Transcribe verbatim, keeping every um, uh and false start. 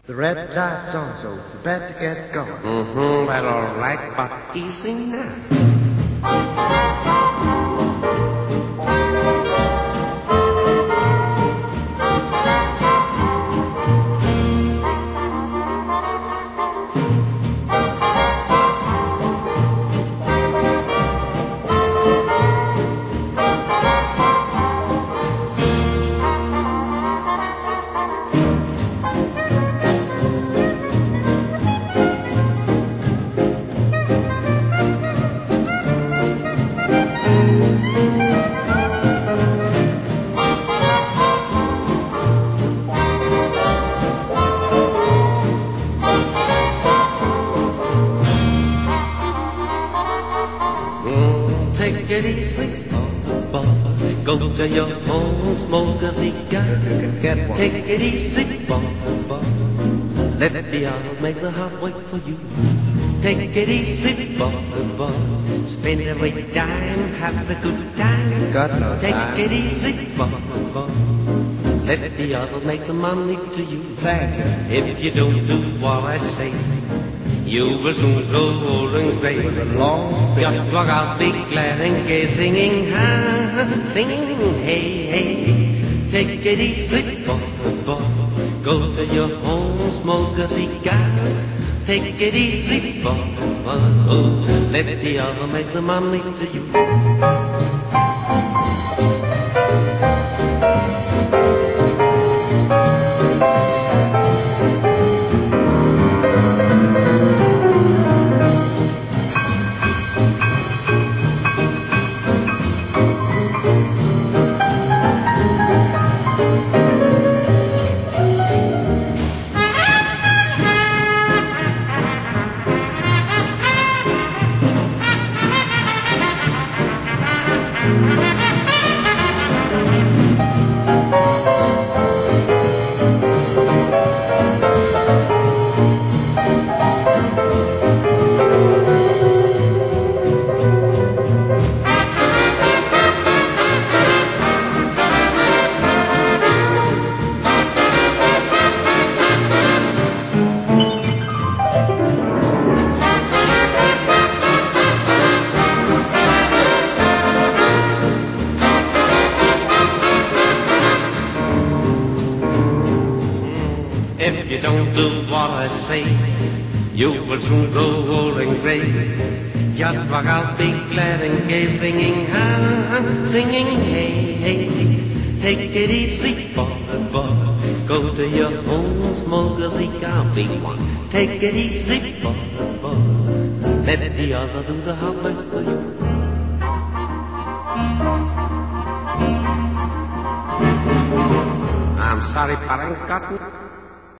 The red light's on, so it's better get going. Mm-hmm, well, all right, but easy now. Take it easy on the bar. Go to your home, smoke a cigar. Take it easy on the bar. Let the hour make the heart wait for you. Take it easy on the bar. Spend every dime, have a good time. Got no Take time. it easy on the bar. Let the other make the money to you. Thank you. If you don't do what I say, you will soon grow old and gray. With a long Just walk out, be glad and gay, singing, ha, singing, hey, hey. Take it easy, boy, boy. Go to your home, smoke a cigar. Take it easy, boy, boy. Let the other make the money to you. If you don't do what I say, you will soon grow old and gray. Just walk out, be glad and gay, singing, ha, singing, hey, hey. Take it easy, boy, boy. Go to your home, smoke a cigar, be one. Take it easy, boy, boy. Let the other do the hard work for you. I'm sorry, but I ain't got